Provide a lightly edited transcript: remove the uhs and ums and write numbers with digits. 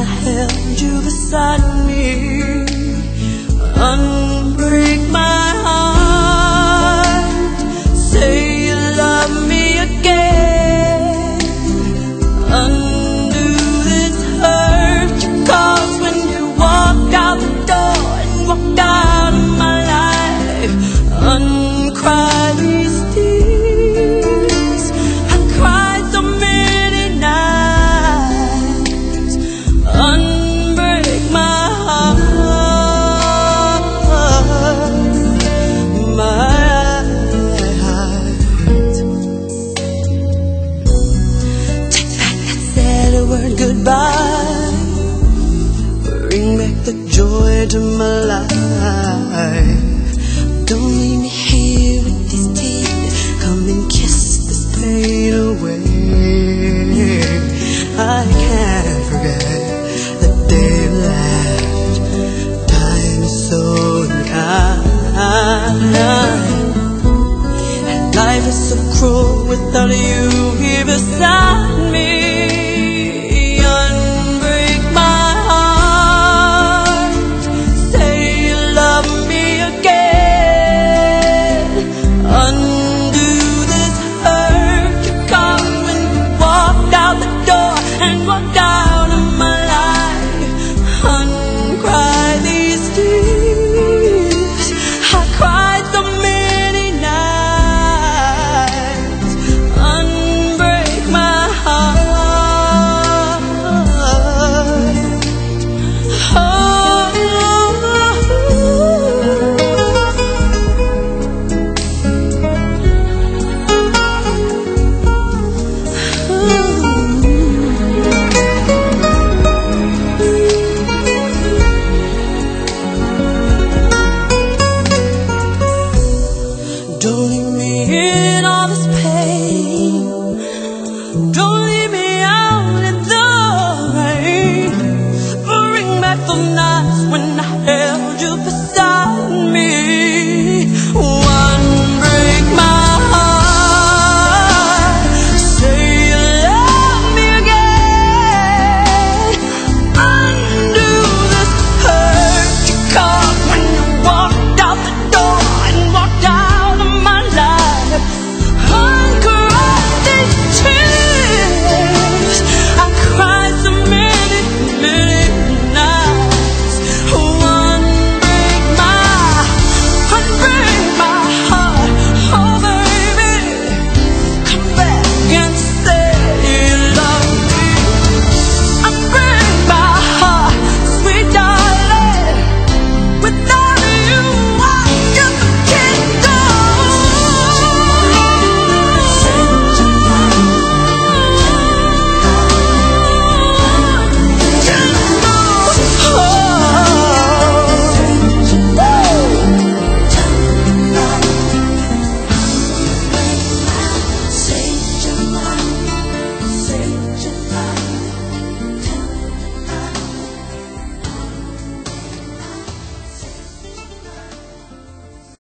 I held you beside me. Unbreak my heart, say you love me again. Undo this hurt you caused when you walked out the door and walked out of my life. Uncry these tears I cried so many nights. Unbreak my heart, my heart. Take back that sad word goodbye, bring back the joy to my life. Don't leave me here with these tears, come and kiss this pain away. I can't forget the day you left, time is so unkind, and life is so cruel without you here beside me.